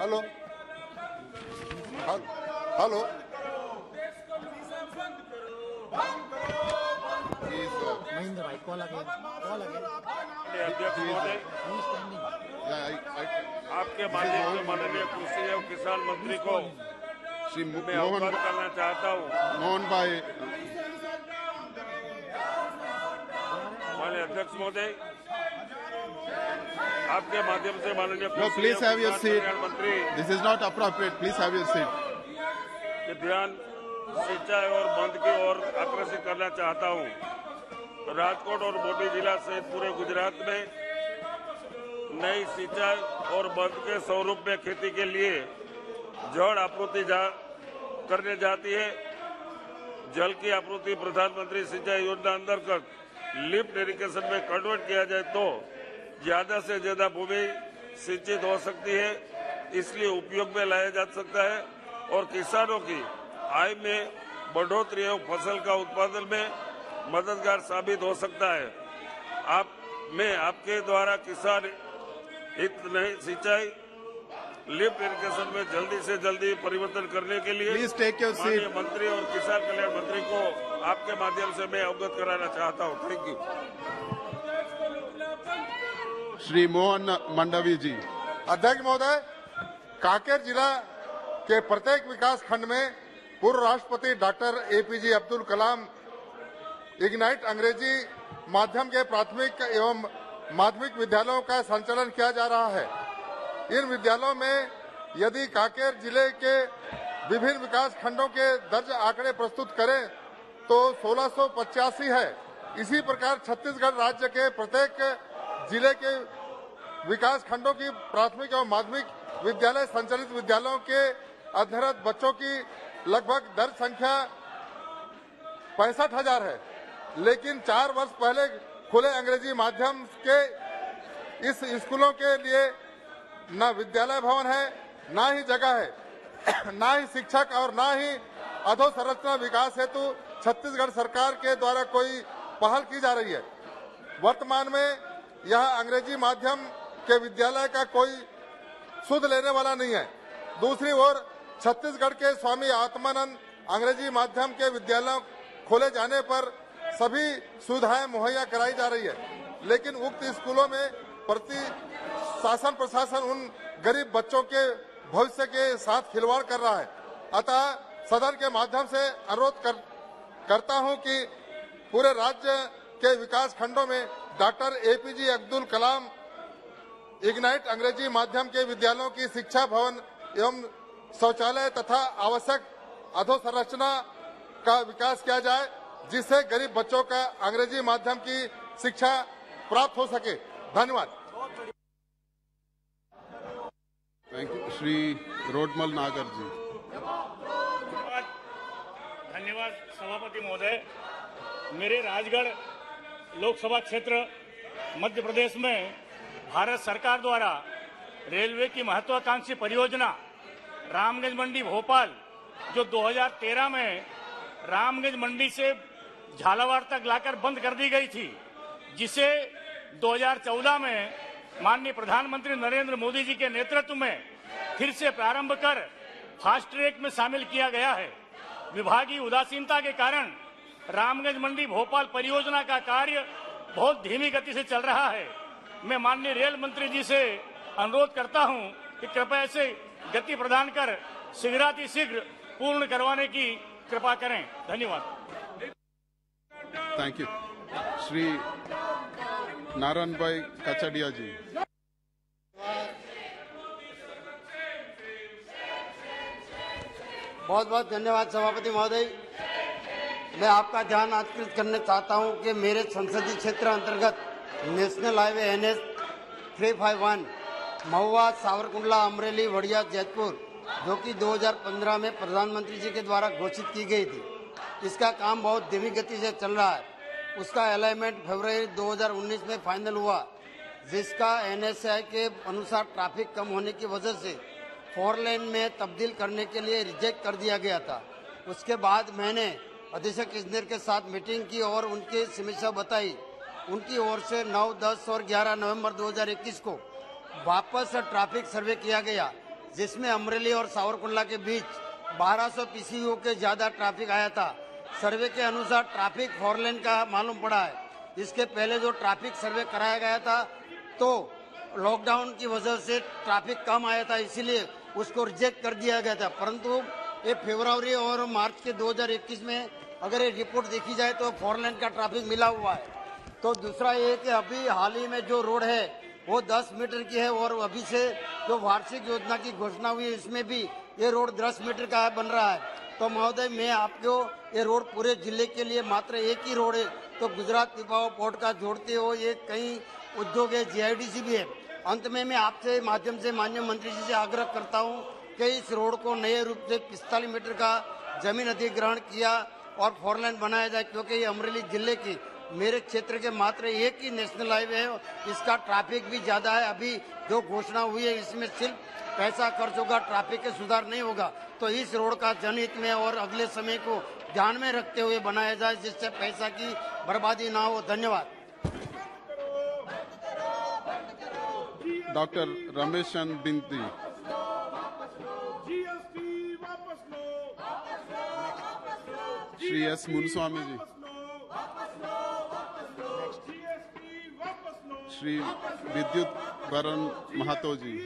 Hello hello Mahendra भाई call again अध्यक्ष महोदय, आपके माध्यम से माननीय कृषि एवं किसान मंत्री को श्री मैं अवगत करना चाहता हूँ। मोहन भाई, माननीय अध्यक्ष महोदय, आपके माध्यम से माननीय प्लीज हैव योर सीट। मंत्री this is not appropriate, please have your seat. के ध्यान सिंचाई और बंद की ओर आकर्षित करना चाहता हूँ। राजकोट और मोरबी जिला सहित पूरे गुजरात में नई सिंचाई और बंद के स्वरूप में खेती के लिए जल आपूर्ति करने जाती है। जल की आपूर्ति प्रधानमंत्री सिंचाई योजना अंतर्गत लिफ्ट इरिगेशन में कन्वर्ट किया जाए तो ज्यादा से ज्यादा भूमि सिंचित हो सकती है, इसलिए उपयोग में लाया जा सकता है और किसानों की आय में बढ़ोतरी एवं फसल का उत्पादन में मददगार साबित हो सकता है। मैं आपके द्वारा किसान हित नहीं सिंचाई लिफ्ट इरिगेशन में जल्दी से जल्दी परिवर्तन करने के लिए प्लीज टेक योर सीट। मंत्री और किसान कल्याण मंत्री को आपके माध्यम से मैं अवगत कराना चाहता हूँ। Thank you. श्री मोहन मंडवी जी। अध्यक्ष महोदय, कांकेर जिला के प्रत्येक विकास खंड में पूर्व राष्ट्रपति डॉक्टर एपीजे अब्दुल कलाम इग्नाइट अंग्रेजी माध्यम के प्राथमिक एवं माध्यमिक विद्यालयों का संचालन किया जा रहा है। इन विद्यालयों में यदि कांकेर जिले के विभिन्न विकास खंडों के दर्ज आंकड़े प्रस्तुत करें तो 1685 है। इसी प्रकार छत्तीसगढ़ राज्य के प्रत्येक जिले के विकास खंडों की प्राथमिक एवं माध्यमिक विद्यालय संचालित विद्यालयों के अध्ययनरत बच्चों की लगभग दर्ज संख्या 65,000 है, लेकिन 4 वर्ष पहले खुले अंग्रेजी माध्यम के इस स्कूलों के लिए न विद्यालय भवन है, न ही जगह है, न ही शिक्षक और न ही अधोसंरचना विकास हेतु छत्तीसगढ़ सरकार के द्वारा कोई पहल की जा रही है। वर्तमान में यह अंग्रेजी माध्यम के विद्यालय का कोई सुध लेने वाला नहीं है। दूसरी ओर छत्तीसगढ़ के स्वामी आत्मानंद अंग्रेजी माध्यम के विद्यालय खोले जाने पर सभी सुविधाएं मुहैया कराई जा रही है, लेकिन उक्त स्कूलों में शासन प्रशासन उन गरीब बच्चों के भविष्य के साथ खिलवाड़ कर रहा है। अतः सदन के माध्यम से अनुरोध करता हूं कि पूरे राज्य के विकास खंडों में डॉक्टर एपीजे अब्दुल कलाम इग्नाइट अंग्रेजी माध्यम के विद्यालयों की शिक्षा भवन एवं शौचालय तथा आवश्यक अधोसंरचना का विकास किया जाए, जिससे गरीब बच्चों का अंग्रेजी माध्यम की शिक्षा प्राप्त हो सके। धन्यवाद। Thank you. श्री रोडमल नागर जी। धन्यवाद सभापति महोदय। मेरे राजगढ़ लोकसभा क्षेत्र मध्य प्रदेश में भारत सरकार द्वारा रेलवे की महत्वाकांक्षी परियोजना रामगंज मंडी भोपाल, जो 2013 में रामगंज मंडी से झालावाड़ तक लाकर बंद कर दी गई थी, जिसे 2014 में माननीय प्रधानमंत्री नरेंद्र मोदी जी के नेतृत्व में फिर से प्रारंभ कर फास्ट ट्रैक में शामिल किया गया है। विभागीय उदासीनता के कारण रामगंज मंडी भोपाल परियोजना का कार्य बहुत धीमी गति से चल रहा है। मैं माननीय रेल मंत्री जी से अनुरोध करता हूं कि कृपया इसे गति प्रदान कर शीघ्रातिशीघ्र पूर्ण करवाने की कृपा करें। धन्यवाद। Thank you. श्री नारायण भाई कचडिया जी। बहुत बहुत धन्यवाद सभापति महोदय। मैं आपका ध्यान आकर्षित करना चाहता हूं कि मेरे संसदीय क्षेत्र अंतर्गत national highway NH 351 Mahuva Savarkundla Amreli Vadia Jetpur, जो कि 2015 में प्रधानमंत्री जी के द्वारा घोषित की गई थी, इसका काम बहुत धीमी गति से चल रहा है। उसका अलाइनमेंट फरवरी 2019 में फाइनल हुआ, जिसका NHAI के अनुसार ट्रैफिक कम होने की वजह से 4 लेन में तब्दील करने के लिए रिजेक्ट कर दिया गया था। उसके बाद मैंने अधीक्षक इंजीनियर के साथ मीटिंग की और उनकी समीक्षा बताई। उनकी ओर से 9, 10 और 11 नवंबर 2021 को वापस ट्रैफिक सर्वे किया गया, जिसमें अमरेली और सावरकुंडला के बीच 1200 पीसीयू के ज्यादा ट्रैफिक आया था। सर्वे के अनुसार ट्रैफिक 4 लेन का मालूम पड़ा है। इसके पहले जो ट्रैफिक सर्वे कराया गया था तो लॉकडाउन की वजह से ट्रैफिक कम आया था, इसीलिए उसको रिजेक्ट कर दिया गया था। परंतु ये फरवरी और मार्च के 2021 में अगर ये रिपोर्ट देखी जाए तो 4 लेन का ट्रैफिक मिला हुआ है। तो दूसरा ये कि अभी हाल ही में जो रोड है वो 10 मीटर की है और अभी से जो वार्षिक योजना की घोषणा हुई है इसमें भी ये रोड 10 मीटर का बन रहा है। तो महोदय, मैं आपको ये रोड पूरे जिले के लिए मात्र एक ही रोड है, तो गुजरात पिपावाव पोर्ट का जोड़ते हो ये कई उद्योग है, जीआईडीसी भी है। अंत में मैं आपसे माध्यम से माननीय मंत्री जी से आग्रह करता हूं कि इस रोड को नए रूप से 45 मीटर का जमीन अधिग्रहण किया और 4 लेन बनाया जाए, क्योंकि ये अमरेली जिले की मेरे क्षेत्र के मात्र एक ही नेशनल हाईवे है। इसका ट्रैफिक भी ज्यादा है। अभी जो घोषणा हुई है इसमें सिर्फ पैसा खर्च होगा, ट्रैफिक के सुधार नहीं होगा। तो इस रोड का जनहित में और अगले समय को ध्यान में रखते हुए बनाया जाए, जिससे पैसा की बर्बादी ना हो। धन्यवाद। डॉक्टर रमेश चंद बिनती। श्री एस मुनुस्वामी जी। श्री विद्युत बरन महतो जी।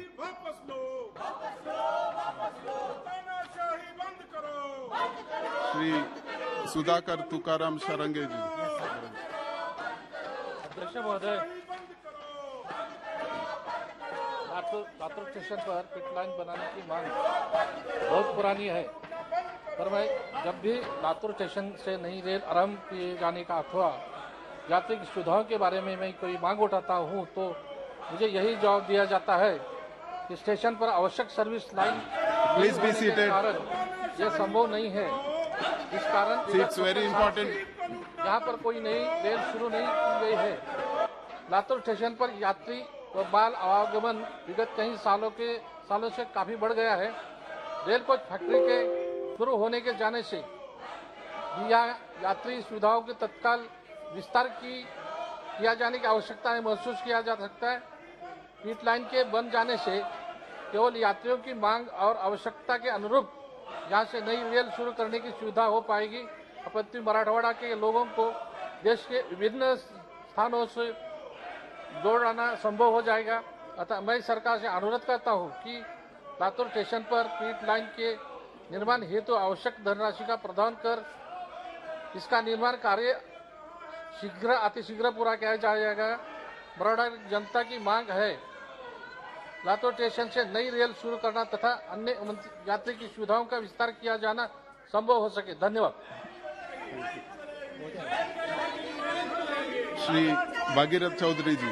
श्री सुधाकर तुकाराम शरंगे जी। अध्यक्ष महोदय, लातूर स्टेशन पर पिट लाइन बनाने की मांग बहुत पुरानी है, पर मैं जब भी लातूर स्टेशन से नई रेल आरंभ किए जाने का अथवा यात्री की सुविधाओं के बारे में मैं कोई मांग उठाता हूं तो मुझे यही जवाब दिया जाता है कि स्टेशन पर आवश्यक service line please be seated. यह संभव नहीं है। इस कारण इट्स वेरी इंपॉर्टेंट। यहाँ पर कोई नई रेल शुरू नहीं की गई है। लातूर स्टेशन पर यात्री व बाल आवागमन विगत कई सालों से काफी बढ़ गया है। रेल कोच फैक्ट्री के शुरू होने के जाने से यहाँ यात्री सुविधाओं के तत्काल विस्तार किया जाने की आवश्यकता है महसूस किया जा सकता है। पीट लाइन के बन जाने से केवल यात्रियों की मांग और आवश्यकता के अनुरूप यहाँ से नई रेल शुरू करने की सुविधा हो पाएगी। अपत्ति मराठवाड़ा के लोगों को देश के विभिन्न स्थानों से जोड़ना संभव हो जाएगा। अतः मैं सरकार से अनुरोध करता हूं कि लातूर स्टेशन पर पीट लाइन के निर्माण हेतु आवश्यक धनराशि का प्रदान कर इसका निर्माण कार्य अतिशीघ्र पूरा किया जाएगा। मराठवाड़ा जनता की मांग है लातूर स्टेशन से नई रेल शुरू करना तथा अन्य यात्री की सुविधाओं का विस्तार किया जाना संभव हो सके। धन्यवाद। श्री भागीरथ चौधरी जी।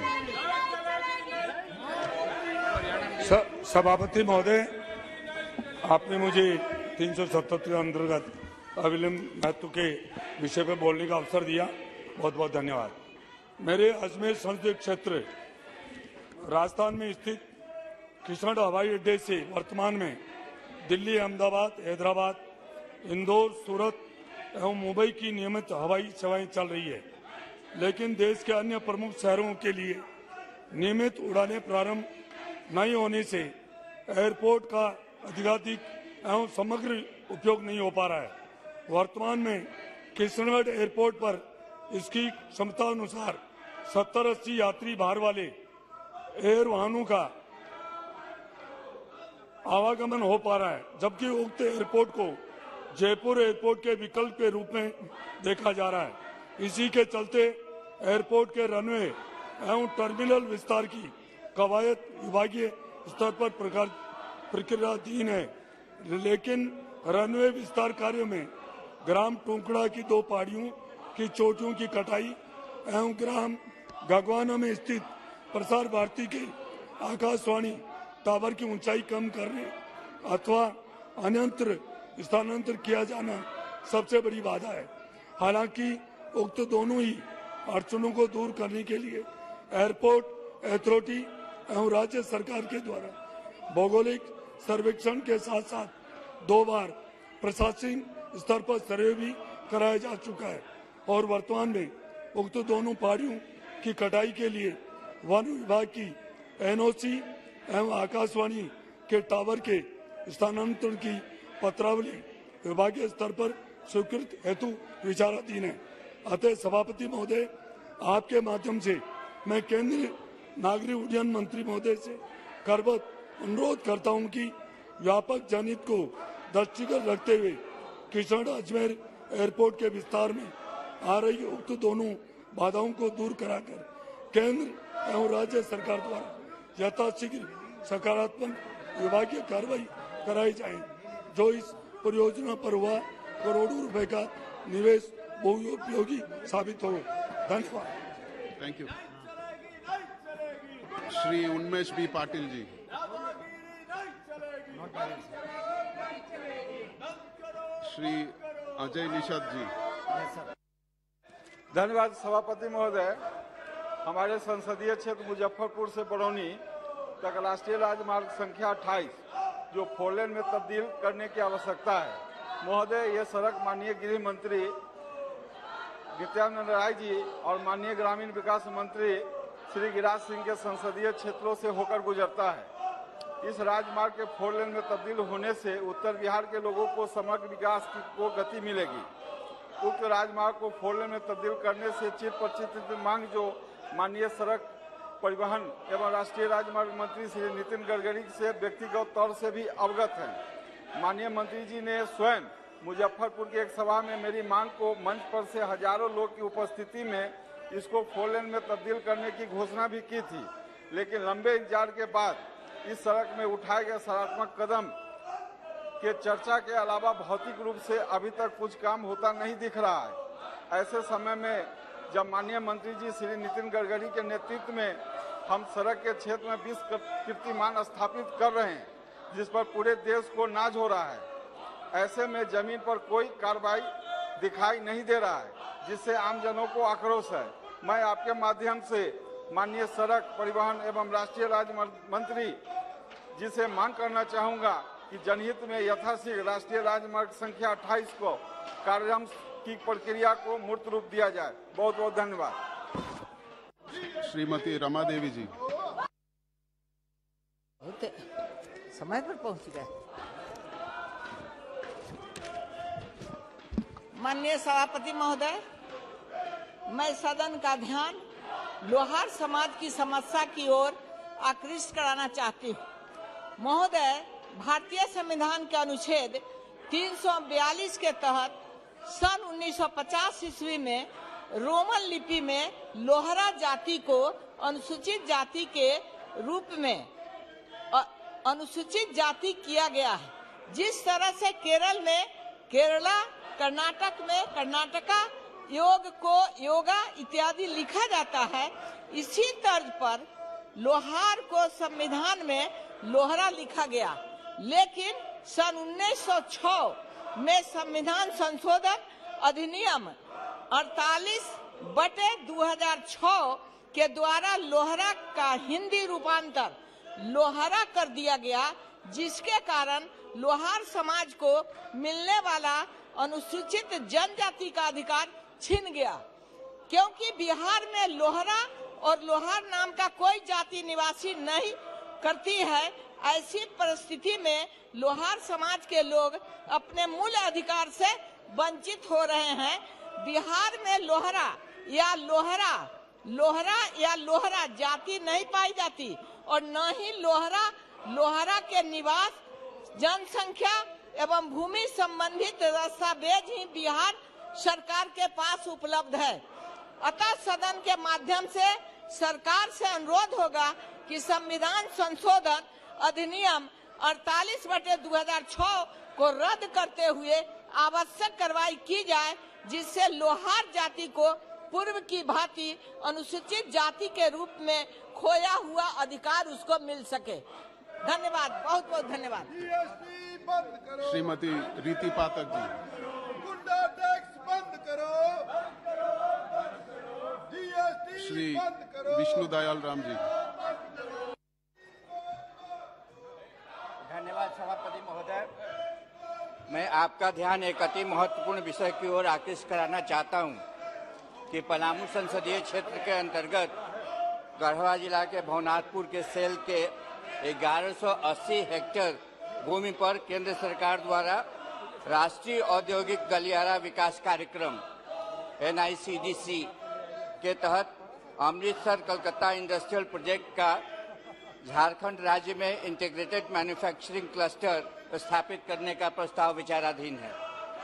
सभापति महोदय, आपने मुझे 377 अंतर्गत अविलंब महत्व के विषय पर बोलने का अवसर दिया, बहुत बहुत धन्यवाद। मेरे अजमेर संसदीय क्षेत्र राजस्थान में स्थित किशनगढ़ हवाई अड्डे से वर्तमान में दिल्ली, अहमदाबाद, हैदराबाद, इंदौर, सूरत एवं मुंबई की नियमित हवाई सेवाएं चल रही है, लेकिन देश के अन्य प्रमुख शहरों के लिए नियमित उड़ानें प्रारंभ नहीं होने से एयरपोर्ट का अधिकाधिक एवं समग्र उपयोग नहीं हो पा रहा है। वर्तमान में किशनगढ़ एयरपोर्ट पर इसकी क्षमता अनुसार 70-80 यात्री भार वाले एयर वाहनों का आवागमन हो पा रहा है, जबकि उक्त एयरपोर्ट को जयपुर एयरपोर्ट के विकल्प के रूप में देखा जा रहा है। इसी के चलते एयरपोर्ट के रनवे एवं टर्मिनल विस्तार की कवायद विभागीय स्तर पर प्रक्रियाधीन है, लेकिन रनवे विस्तार कार्य में ग्राम टुकड़ा की 2 पहाड़ियों की चोटियों की कटाई एवं ग्राम गगवाना में स्थित प्रसार भारती के आकाशवाणी टावर की ऊंचाई कम करने अथवा अन्यत्र स्थानांतरित किया जाना सबसे बड़ी बाधा है। हालांकि उक्त दोनों ही अड़चनों को दूर करने के लिए एयरपोर्ट अथॉरिटी एवं राज्य सरकार के द्वारा भौगोलिक सर्वेक्षण के साथ साथ 2 बार प्रशासनिक स्तर पर सर्वे भी कराया जा चुका है और वर्तमान में उक्त दोनों पहाड़ियों की कटाई के लिए वन विभाग की एनओसी एवं आकाशवाणी के टावर के स्थानांतरण की पत्रावली विभागीय स्तर पर स्वीकृत हेतु विचाराधीन है। अतः सभापति महोदय, आपके माध्यम से मैं केंद्रीय नागरिक उड्डयन मंत्री महोदय से करबद्ध अनुरोध करता हूं कि व्यापक जनहित को दृष्टिगत रखते हुए किशन अजमेर एयरपोर्ट के विस्तार में आ रही उक्त दोनों बाधाओं को दूर कराकर केंद्र एवं राज्य सरकार द्वारा यथाशीघ्र सकारात्मक विभागीय कार्रवाई कराई जाए, जो इस परियोजना पर हुआ करोड़ों रुपए का निवेश बहुउपयोगी साबित हो। धन्यवाद। Thank you. Shri Unmesh B Patil ji. Shri Ajay Nishad ji. धन्यवाद सभापति महोदय। हमारे संसदीय क्षेत्र मुजफ्फरपुर से बरौनी तक राष्ट्रीय राजमार्ग संख्या 28 जो 4 लेन में तब्दील करने की आवश्यकता है। महोदय, ये सड़क माननीय गृह मंत्री नित्यानंद राय जी और माननीय ग्रामीण विकास मंत्री श्री गिरिराज सिंह के संसदीय क्षेत्रों से होकर गुजरता है। इस राजमार्ग के 4 लेन में तब्दील होने से उत्तर बिहार के लोगों को समग्र विकास को गति मिलेगी। उक्त राजमार्ग को 4 लेन में तब्दील करने से चिर परिचित मांग जो माननीय सड़क परिवहन एवं राष्ट्रीय राजमार्ग मंत्री श्री नितिन गडकरी से व्यक्तिगत तौर से भी अवगत हैं। माननीय मंत्री जी ने स्वयं मुजफ्फरपुर की एक सभा में मेरी मांग को मंच पर से हजारों लोग की उपस्थिति में इसको 4 लेन में तब्दील करने की घोषणा भी की थी, लेकिन लंबे इंतजार के बाद इस सड़क में उठाए गए सकारात्मक कदम के चर्चा के अलावा भौतिक रूप से अभी तक कुछ काम होता नहीं दिख रहा है। ऐसे समय में जब माननीय मंत्री जी श्री नितिन गडकरी के नेतृत्व में हम सड़क के क्षेत्र में 20 कीर्तिमान स्थापित कर रहे हैं, जिस पर पूरे देश को नाज हो रहा है, ऐसे में जमीन पर कोई कार्रवाई दिखाई नहीं दे रहा है, जिससे आमजनों को आक्रोश है। मैं आपके माध्यम से माननीय सड़क परिवहन एवं राष्ट्रीय राजमार्ग मंत्री जी से मांग करना चाहूंगा कि जनहित में यथाशीघ्र राष्ट्रीय राजमार्ग संख्या 28 को कार्यान्वयन की प्रक्रिया को मूर्त रूप दिया जाए। बहुत बहुत धन्यवाद। श्रीमती रमा देवी जी। समय पर पहुंच गए। माननीय सभापति महोदय, मैं सदन का ध्यान लोहार समाज की समस्या की ओर आकृष्ट कराना चाहती हूँ। महोदय, भारतीय संविधान के अनुच्छेद 342 के तहत सन 1950 ईस्वी में रोमन लिपि में लोहरा जाति को अनुसूचित जाति के रूप में अनुसूचित जाति किया गया है। जिस तरह से केरल में केरला, कर्नाटक में कर्नाटका, योग को योगा इत्यादि लिखा जाता है, इसी तर्ज पर लोहार को संविधान में लोहरा लिखा गया। लेकिन सन 1906 में संविधान संशोधन अधिनियम 48/2006 के द्वारा लोहरा का हिंदी रूपांतर लोहरा कर दिया गया, जिसके कारण लोहार समाज को मिलने वाला अनुसूचित जनजाति का अधिकार छिन गया। क्योंकि बिहार में लोहरा और लोहार नाम का कोई जाति निवासी नहीं करती है, ऐसी परिस्थिति में लोहार समाज के लोग अपने मूल अधिकार से वंचित हो रहे हैं। बिहार में लोहरा या लोहरा जाति नहीं पाई जाती और न ही लोहरा के निवास, जनसंख्या एवं भूमि संबंधित दस्तावेज ही बिहार सरकार के पास उपलब्ध है। अतः सदन के माध्यम से सरकार से अनुरोध होगा कि संविधान संशोधन अधिनियम 48/2006 को रद्द करते हुए आवश्यक कार्रवाई की जाए, जिससे लोहार जाति को पूर्व की भांति अनुसूचित जाति के रूप में खोया हुआ अधिकार उसको मिल सके। धन्यवाद, बहुत बहुत धन्यवाद। श्रीमती रीति पाठक जी। गुंडा टैक्स बंद करो, श्री विष्णु दयाल राम जी। धन्यवाद सभापति महोदय। मैं आपका ध्यान एक अति महत्वपूर्ण विषय की ओर आकृष्ट कराना चाहता हूं कि पलामू संसदीय क्षेत्र के अंतर्गत गढ़वा जिला के भवनाथपुर के सेल के 1180 हेक्टेयर भूमि पर केंद्र सरकार द्वारा राष्ट्रीय औद्योगिक गलियारा विकास कार्यक्रम NICDC के तहत अमृतसर कलकत्ता इंडस्ट्रियल प्रोजेक्ट का झारखंड राज्य में इंटीग्रेटेड मैन्युफैक्चरिंग क्लस्टर स्थापित करने का प्रस्ताव विचाराधीन है।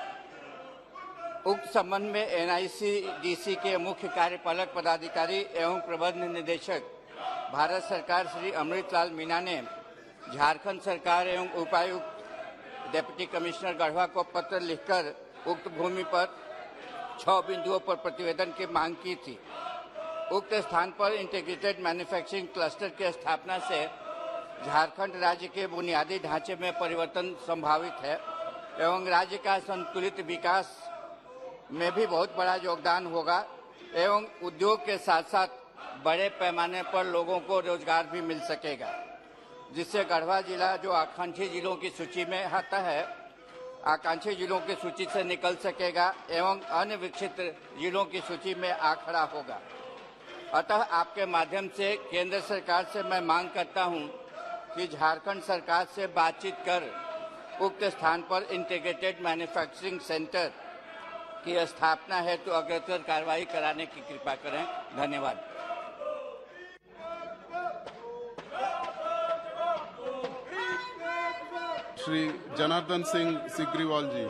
उक्त संबंध में NICDC के मुख्य कार्यपालक पदाधिकारी एवं प्रबंध निदेशक भारत सरकार श्री अमृतलाल मीणा ने झारखंड सरकार एवं उपायुक्त डिप्टी कमिश्नर गढ़वा को पत्र लिखकर उक्त भूमि पर 6 बिंदुओं पर प्रतिवेदन की मांग की थी। उक्त स्थान पर इंटीग्रेटेड मैन्युफैक्चरिंग क्लस्टर की स्थापना से झारखंड राज्य के बुनियादी ढांचे में परिवर्तन संभावित है एवं राज्य का संतुलित विकास में भी बहुत बड़ा योगदान होगा एवं उद्योग के साथ साथ बड़े पैमाने पर लोगों को रोजगार भी मिल सकेगा, जिससे गढ़वा जिला जो आकांक्षी जिलों की सूची में आता है, आकांक्षी जिलों की सूची से निकल सकेगा एवं अन्य विकसित जिलों की सूची में आ खड़ा होगा। अतः आपके माध्यम से केंद्र सरकार से मैं मांग करता हूं कि झारखंड सरकार से बातचीत कर उक्त स्थान पर इंटीग्रेटेड मैन्युफैक्चरिंग सेंटर की स्थापना हेतु अग्रतर कार्रवाई कराने की कृपा करें। धन्यवाद। श्री जनार्दन सिंह सिग्रीवाल जी।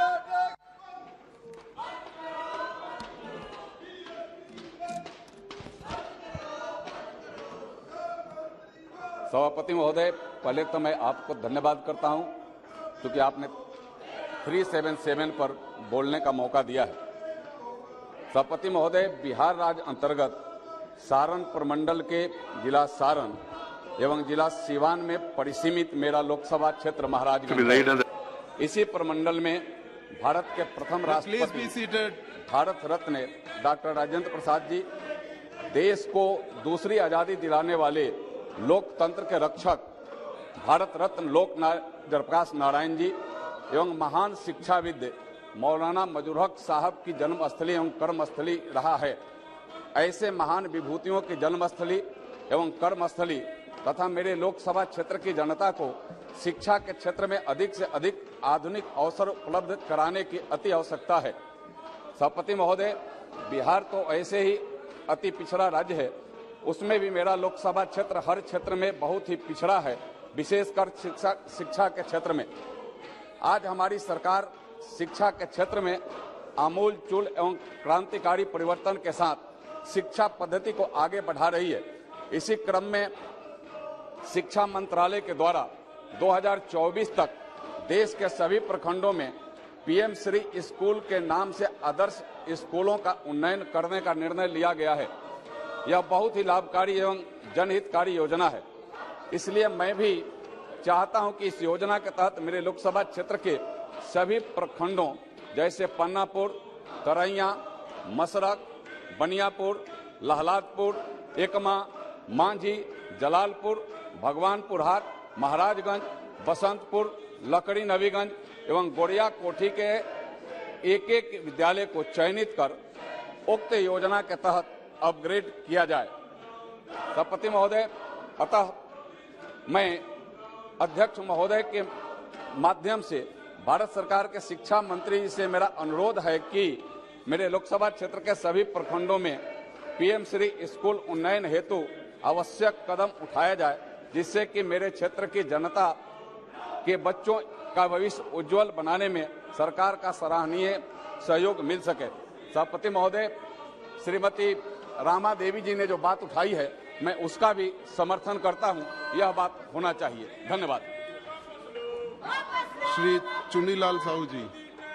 सभापति महोदय, पहले तो मैं आपको धन्यवाद करता हूं क्योंकि आपने 377 पर बोलने का मौका दिया है। सभापति महोदय, बिहार राज्य अंतर्गत सारण प्रमंडल के जिला सारण एवं जिला सीवान में परिसीमित मेरा लोकसभा क्षेत्र महाराजगंज। इसी प्रमंडल में भारत के प्रथम राष्ट्रपति भारत रत्न डॉक्टर राजेंद्र प्रसाद जी, देश को दूसरी आजादी दिलाने वाले लोकतंत्र के रक्षक भारत रत्न लोक जयप्रकाश नारायण जी एवं महान शिक्षाविद मौलाना मजरूर हक साहब की जन्मस्थली एवं कर्मस्थली रहा है। ऐसे महान विभूतियों की जन्मस्थली एवं कर्मस्थली तथा मेरे लोकसभा क्षेत्र की जनता को शिक्षा के क्षेत्र में अधिक से अधिक आधुनिक अवसर उपलब्ध कराने की अति आवश्यकता है। सभापति महोदय, बिहार तो ऐसे ही अति पिछड़ा राज्य है, उसमें भी मेरा लोकसभा क्षेत्र हर क्षेत्र में बहुत ही पिछड़ा है, विशेषकर शिक्षा के क्षेत्र में। आज हमारी सरकार शिक्षा के क्षेत्र में आमूल चूल एवं क्रांतिकारी परिवर्तन के साथ शिक्षा पद्धति को आगे बढ़ा रही है। इसी क्रम में शिक्षा मंत्रालय के द्वारा 2024 तक देश के सभी प्रखंडों में PM श्री स्कूल के नाम से आदर्श स्कूलों का उन्नयन करने का निर्णय लिया गया है। यह बहुत ही लाभकारी एवं जनहितकारी योजना है। इसलिए मैं भी चाहता हूं कि इस योजना के तहत मेरे लोकसभा क्षेत्र के सभी प्रखंडों जैसे पन्नापुर, तरैया, मसरक, बनियापुर, लहलादपुर, एकमा, मांझी, जलालपुर, भगवानपुर हाट, महाराजगंज, बसंतपुर, लकड़ी नवीगंज एवं गोड़िया कोठी के एक एक विद्यालय को चयनित कर उक्त योजना के तहत अपग्रेड किया जाए। सभापति महोदय, अतः मैं अध्यक्ष महोदय के माध्यम से भारत सरकार के शिक्षा मंत्री जी से मेरा अनुरोध है कि मेरे लोकसभा क्षेत्र के सभी प्रखंडों में PM श्री स्कूल उन्नयन हेतु आवश्यक कदम उठाया जाए, जिससे कि मेरे क्षेत्र की जनता के बच्चों का भविष्य उज्जवल बनाने में सरकार का सराहनीय सहयोग मिल सके। सभापति महोदय, श्रीमती रामा देवी जी ने जो बात उठाई है, मैं उसका भी समर्थन करता हूं। यह बात होना चाहिए। धन्यवाद। श्री चुनीलाल साहू जी।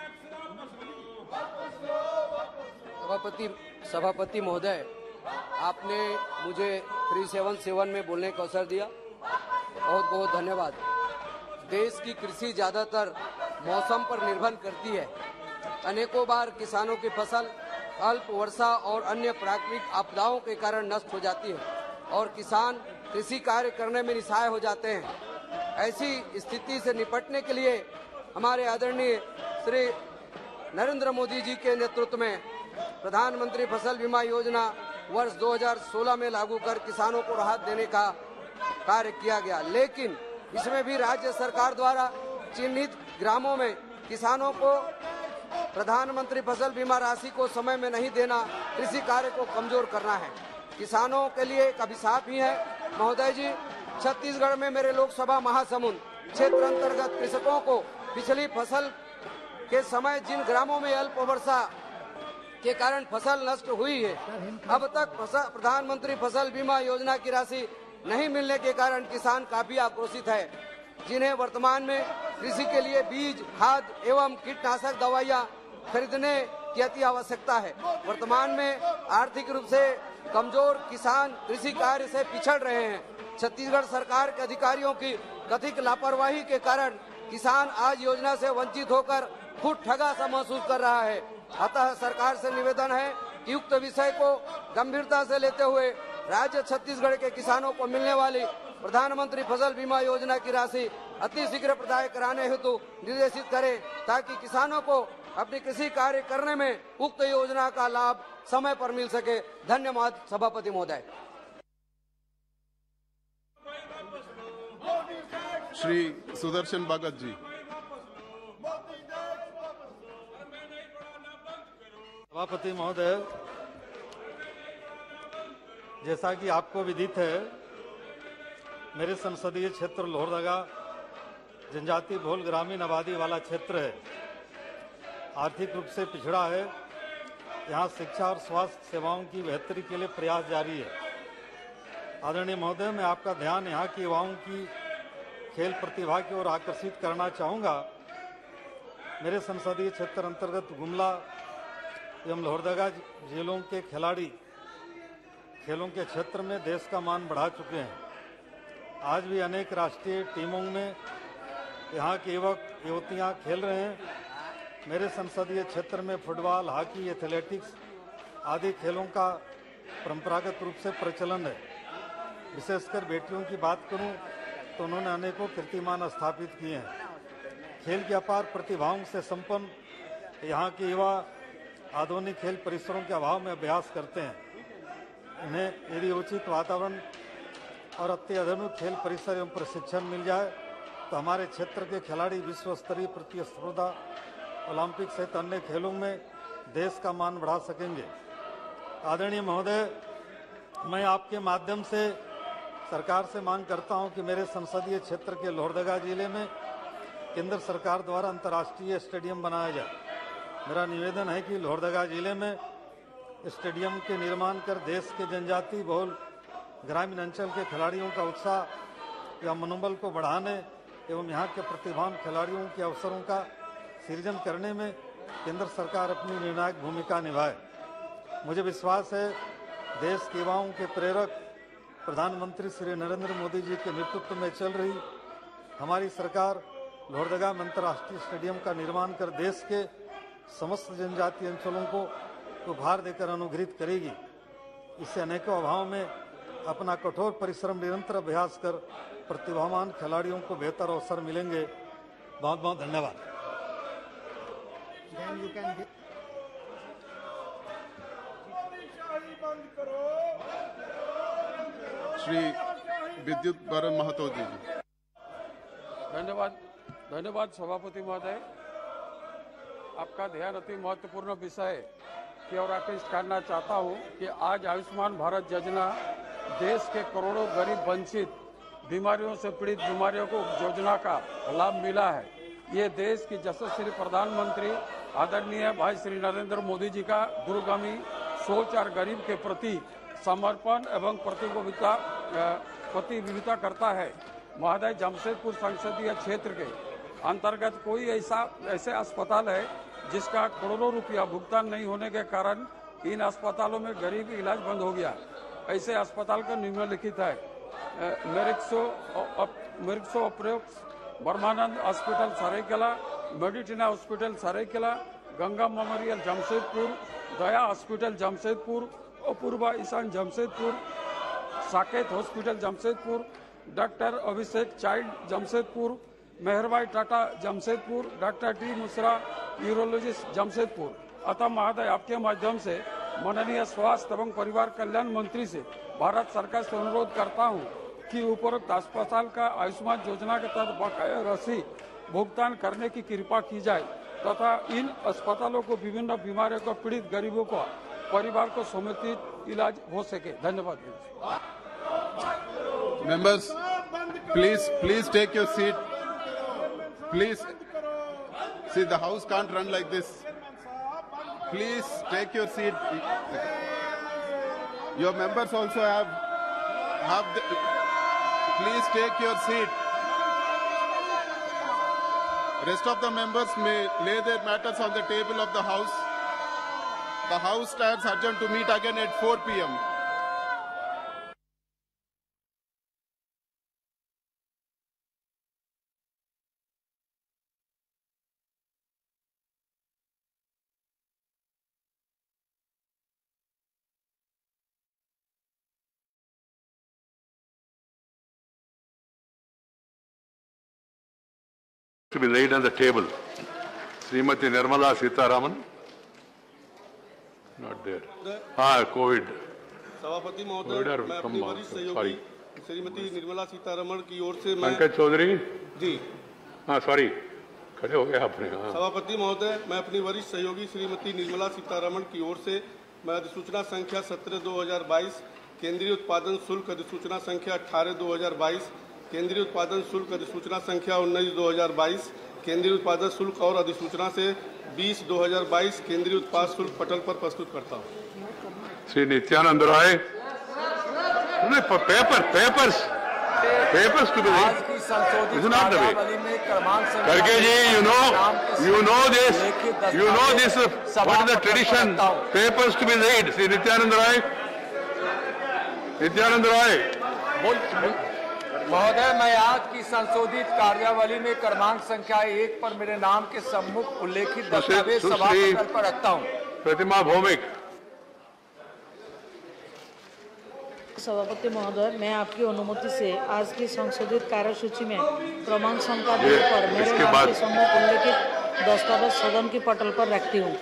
सभापति महोदय, आपने मुझे 377 में बोलने का अवसर दिया, बहुत बहुत धन्यवाद। देश की कृषि ज्यादातर मौसम पर निर्भर करती है। अनेकों बार किसानों की फसल अल्प वर्षा और अन्य प्राकृतिक आपदाओं के कारण नष्ट हो जाती है और किसान कृषि कार्य करने में निस्सहाय हो जाते हैं। ऐसी स्थिति से निपटने के लिए हमारे आदरणीय श्री नरेंद्र मोदी जी के नेतृत्व में प्रधानमंत्री फसल बीमा योजना वर्ष 2016 में लागू कर किसानों को राहत देने का कार्य किया गया, लेकिन इसमें भी राज्य सरकार द्वारा चिन्हित ग्रामों में किसानों को प्रधानमंत्री फसल बीमा राशि को समय में नहीं देना कृषि कार्य को कमजोर करना है, किसानों के लिए एक अभिशाप ही है। महोदय जी, छत्तीसगढ़ में मेरे लोकसभा महासमुंद क्षेत्र अंतर्गत कृषकों को पिछली फसल के समय जिन ग्रामों में अल्प वर्षा के कारण फसल नष्ट हुई है, अब तक प्रधानमंत्री फसल बीमा योजना की राशि नहीं मिलने के कारण किसान काफी आक्रोशित है, जिन्हें वर्तमान में कृषि के लिए बीज, खाद एवं कीटनाशक दवाइयां खरीदने की अति आवश्यकता है। वर्तमान में आर्थिक रूप से कमजोर किसान कृषि कार्य से पिछड़ रहे हैं। छत्तीसगढ़ सरकार के अधिकारियों की कथित लापरवाही के कारण किसान आज योजना से वंचित होकर खुद ठगा सा महसूस कर रहा है। अतः सरकार से निवेदन है कि उक्त विषय को गंभीरता से लेते हुए राज्य छत्तीसगढ़ के किसानों को मिलने वाली प्रधानमंत्री फसल बीमा योजना की राशि अति शीघ्र प्रदाय कराने हेतु निर्देशित करे, ताकि किसानों को अपने कृषि कार्य करने में उक्त योजना का लाभ समय पर मिल सके। धन्यवाद सभापति महोदय। श्री सुदर्शन भगत जी। सभापति महोदय, जैसा कि आपको विदित है, मेरे संसदीय क्षेत्र लोहरदगा जनजाति बहुल ग्रामीण आबादी वाला क्षेत्र है, आर्थिक रूप से पिछड़ा है। यहाँ शिक्षा और स्वास्थ्य सेवाओं की बेहतरी के लिए प्रयास जारी है। आदरणीय महोदय, मैं आपका ध्यान यहाँ की युवाओं की खेल प्रतिभा की ओर आकर्षित करना चाहूँगा। मेरे संसदीय क्षेत्र अंतर्गत गुमला एवं लोहरदगा जिलों के खिलाड़ी खेलों के क्षेत्र में देश का मान बढ़ा चुके हैं। आज भी अनेक राष्ट्रीय टीमों में यहाँ के युवक युवतियाँ खेल रहे हैं। मेरे संसदीय क्षेत्र में फुटबॉल, हॉकी, एथलेटिक्स आदि खेलों का परंपरागत रूप से प्रचलन है। विशेषकर बेटियों की बात करूं तो उन्होंने अनेकों कीर्तिमान स्थापित किए हैं। खेल की अपार प्रतिभाओं से संपन्न यहाँ के युवा आधुनिक खेल परिसरों के अभाव में अभ्यास करते हैं। इन्हें यदि उचित वातावरण और अत्याधुनिक खेल परिसर एवं प्रशिक्षण मिल जाए तो हमारे क्षेत्र के खिलाड़ी विश्व स्तरीय प्रतिस्पर्धा, ओलंपिक सहित अन्य खेलों में देश का मान बढ़ा सकेंगे। आदरणीय महोदय, मैं आपके माध्यम से सरकार से मांग करता हूं कि मेरे संसदीय क्षेत्र के लोहरदगा जिले में केंद्र सरकार द्वारा अंतर्राष्ट्रीय स्टेडियम बनाया जाए। मेरा निवेदन है कि लोहरदगा जिले में स्टेडियम के निर्माण कर देश के जनजाति बहुल ग्रामीण अंचल के खिलाड़ियों का उत्साह या मनोबल को बढ़ाने एवं यहाँ के प्रतिभावान खिलाड़ियों के अवसरों का सृजन करने में केंद्र सरकार अपनी निर्णायक भूमिका निभाए। मुझे विश्वास है देश के युवाओं के प्रेरक प्रधानमंत्री श्री नरेंद्र मोदी जी के नेतृत्व में चल रही हमारी सरकार लोहरदगा में अंतर्राष्ट्रीय स्टेडियम का निर्माण कर देश के समस्त जनजातीय अंचलों को उपहार देकर अनुग्रहित करेगी। इससे अनेकों अभावों में अपना कठोर परिश्रम निरंतर अभ्यास कर प्रतिभावान खिलाड़ियों को बेहतर अवसर मिलेंगे। बहुत बहुत धन्यवाद। श्री विद्युत बरन महतो जी। धन्यवाद सभापति महोदय। आपका ध्यान अति महत्वपूर्ण विषय की ओर आकृष्ट करना चाहता हूं कि आज आयुष्मान भारत योजना देश के करोड़ों गरीब वंचित बीमारियों से पीड़ित बीमारियों को योजना का लाभ मिला है। ये देश की यशस्वी प्रधानमंत्री आदरणीय भाई श्री नरेंद्र मोदी जी का दूरगामी सोच और गरीब के प्रति समर्पण एवं प्रतिबद्धता करता है। महोदय, जमशेदपुर संसदीय क्षेत्र के अंतर्गत कोई ऐसे अस्पताल है जिसका करोड़ों रुपया भुगतान नहीं होने के कारण इन अस्पतालों में गरीब इलाज बंद हो गया। ऐसे अस्पताल का निम्नलिखित है: मेरिक्सो ऑपरेक्स Brahmanand hospital Seraikela, Meditrina hospital Seraikela, Ganga memorial Jamshedpur, Daya hospital Jamshedpur, Apoorva Ishan Jamshedpur, Saket hospital Jamshedpur, doctor Abhishek child Jamshedpur, Meherbai Tata Jamshedpur, doctor T Mishra urologist Jamshedpur. अतः महोदय, आपके माध्यम से माननीय स्वास्थ्य एवं परिवार कल्याण मंत्री से भारत सरकार से अनुरोध करता हूं की उपरोक्त अस्पताल का आयुष्मान योजना के तहत बकाया राशि भुगतान करने की कृपा की जाए तथा इन अस्पतालों को विभिन्न बीमारियों को पीड़ित गरीबों को परिवार को समुचित इलाज हो सके। धन्यवाद। Members, please take your seat. Please, see, the house can't run like this. Please take your seat. Your members also have the, please take your seat. Rest of the members may lay their matters on the table of the house. The house stands adjourned to meet again at 4 p.m. To be laid on the table. Srimati Nirmala Sitharaman. Not there. COVID. सभापति महोदय, मैं अपनी वरिष्ठ सहयोगी श्रीमती निर्मला सीतारमण की ओर से पंकज चौधरी जी sorry खड़े हो गए आपने। सभापति महोदय, मैं अपनी वरिष्ठ सहयोगी श्रीमती निर्मला सीतारमण की ओर से मैं अधिसूचना संख्या 17/2022, केंद्रीय उत्पादन शुल्क अधिसूचना संख्या 18/2022, केंद्रीय उत्पादन शुल्क अधिसूचना संख्या 19/2022, केंद्रीय उत्पादन शुल्क और अधिसूचना से 20/2022 केंद्रीय उत्पाद शुल्क पटल पर प्रस्तुत करता हूँ। Shri Nityanand Rai papers to be करके ji you know this what is the tradition, papers to be laid. Shri Nityanand राय महोदय, मैं आज की संशोधित कार्यावली में क्रमांक संख्या 1 पर मेरे नाम के सम्मुख उल्लेखित दस्तावेज सभा पटल पर रखता हूं। प्रतिमा भौमिक। सभापति महोदय, मैं आपकी अनुमति से आज की संशोधित कार्यसूची में क्रमांक संख्या 2 पर मेरे नाम के सम्मुख उल्लेखित दस्तावेज सदन की पटल पर रखती हूँ।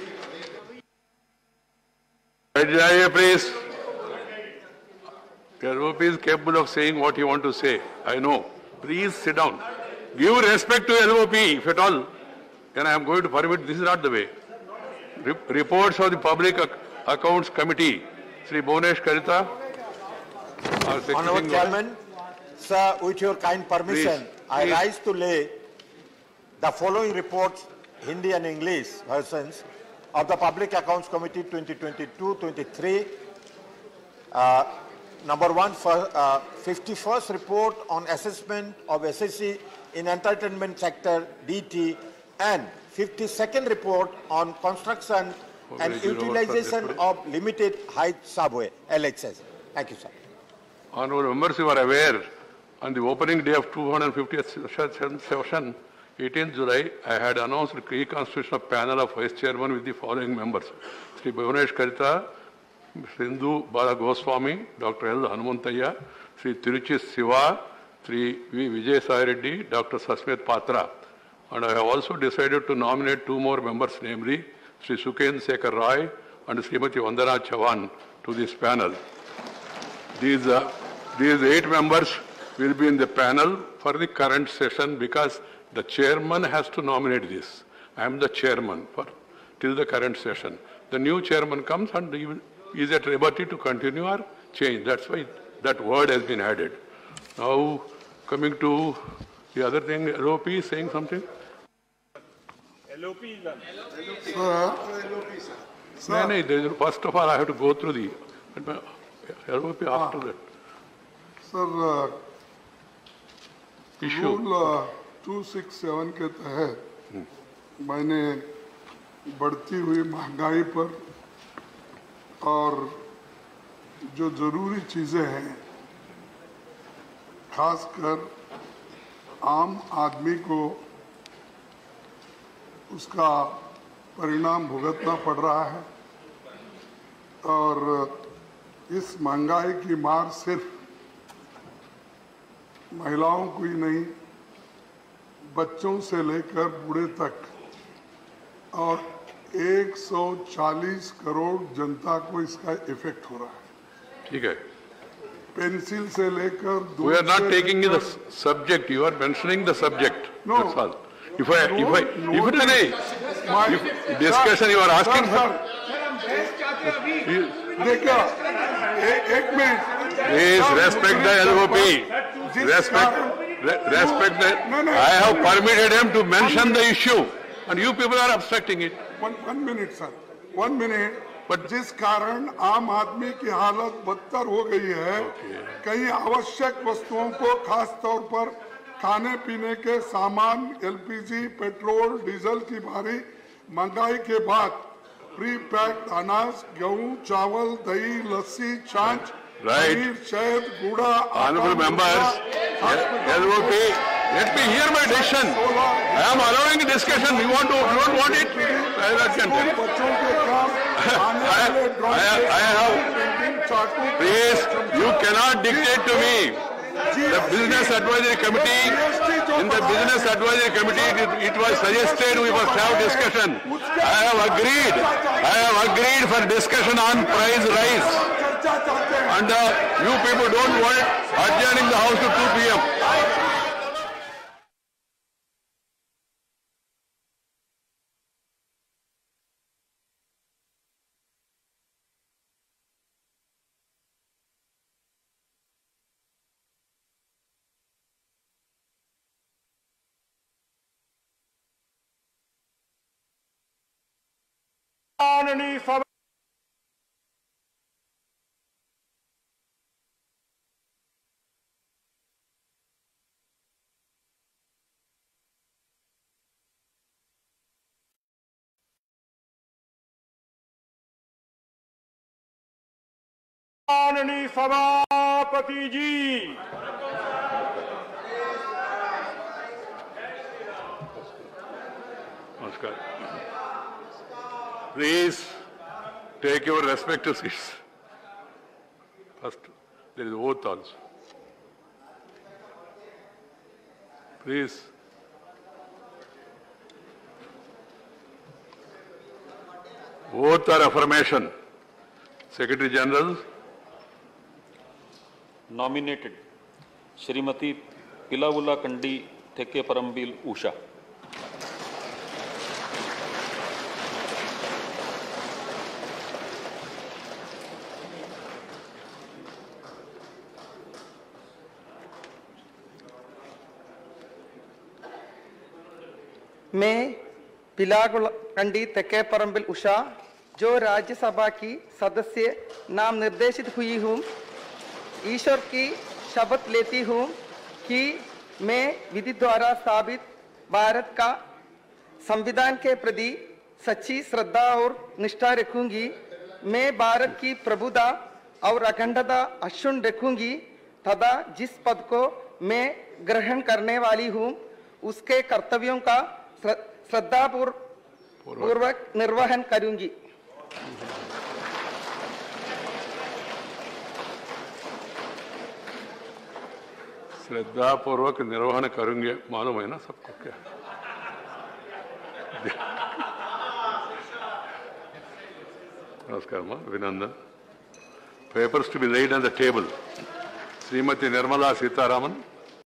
बैठ जाइए please. LOP is capable of saying what you want to say. I know. Please sit down. Give respect to LOP, if at all. And I am going to permit. This is not the way. Reports of the Public Accounts Committee. Sri Bhuvanesh Karita. Honorable Chairman, sir, with your kind permission, I rise to lay the following reports, Hindi and English versions, of the Public Accounts Committee 2022-23. Number 1, 51st report on assessment of SSC in entertainment sector DT, and 52nd report on construction and utilization of limited height subway LHS. Thank you, sir. Honorable members, you are aware, on the opening day of 250th session, 18th July, I had announced the reconstitution of panel of Vice Chairman with the following members: Sri Bhuvanesh Karita, Sindhu Bala Goswami, Dr. L. Hanumanthaya, Sri Tiruchi Siva, Sri V. Vijay Sai Reddy, Dr. Sasmit Patra. And I have also decided to nominate 2 more members, namely Sri Suken Sekhar Rai and Srimati Vandana Chavan, to this panel. These 8 members will be in the panel for the current session because the chairman has to nominate this. I am the chairman for till the current session. The new chairman comes and he is at liberty to continue or change. That's why that word has been added. Now, coming to the other thing, LOP is saying something? LOP is done. Sir. No, first of all, I have to go through the LOP after that. Sir, issue. Rule 267 के तहत मैंने बढ़ती हुई महंगाई पर और जो जरूरी चीजें हैं, खासकर आम आदमी को उसका परिणाम भुगतना पड़ रहा है, और इस महंगाई की मार सिर्फ महिलाओं को ही नहीं, बच्चों से लेकर बूढ़े तक और 140 करोड़ जनता को इसका इफेक्ट हो रहा है। ठीक है। पेंसिल से लेकर We are not taking the subject. You are mentioning the subject. No. That's all. If it is a discussion you are asking for. देखिए एक minute, Please respect the LOP. Respect the. I have permitted him to mention the issue, and you people are obstructing it. One minute, sir. 1 minute. But जिस कारण आम आदमी की हालत बदतर हो गई है, कई आवश्यक वस्तुओं को खास तौर पर खाने पीने के सामान, एलपीजी, पेट्रोल, डीजल की भारी महंगाई के बाद प्री पैक्ड अनाज, गेहूं, चावल, दही, लस्सी, छाछ, पनीर, शहद, गूड़ा, Honorable members, LOP, let me hear my decision. I am allowing a discussion. You don't want it? I have. Please, you cannot dictate to me. The Business Advisory Committee, in the Business Advisory Committee, it was suggested we must have discussion. I have agreed for discussion on price rise. And you people don't want it, adjourning the House to 2 p.m. माननीय सभा माननीय सभापति जी, Namaskar. Please take your respective seats. First, there is oath also. Please. Oath or affirmation. Secretary General. Nominated Shrimati पिलावुला कंडी थेके परम्बिल उषा। मैं पिलागुलकंडी तेके परम्बिल उषा, जो राज्यसभा की सदस्य नाम निर्देशित हुई हूँ, ईश्वर की शपथ लेती हूँ कि मैं विधि द्वारा स्थापित भारत का संविधान के प्रति सच्ची श्रद्धा और निष्ठा रखूंगी। मैं भारत की प्रभुता और अखंडता अक्षुण्ण रखूंगी तथा जिस पद को मैं ग्रहण करने वाली हूँ उसके कर्तव्यों का श्रद्धापूर्वक निर्वहन करूंगी। श्रद्धा पूर्वक निर्वहन करूंगे, मालूम है ना सबको क्या? नमस्कार मां, अभिनंदन। Papers to be laid on the table. Srimati Nirmala Sitaraman.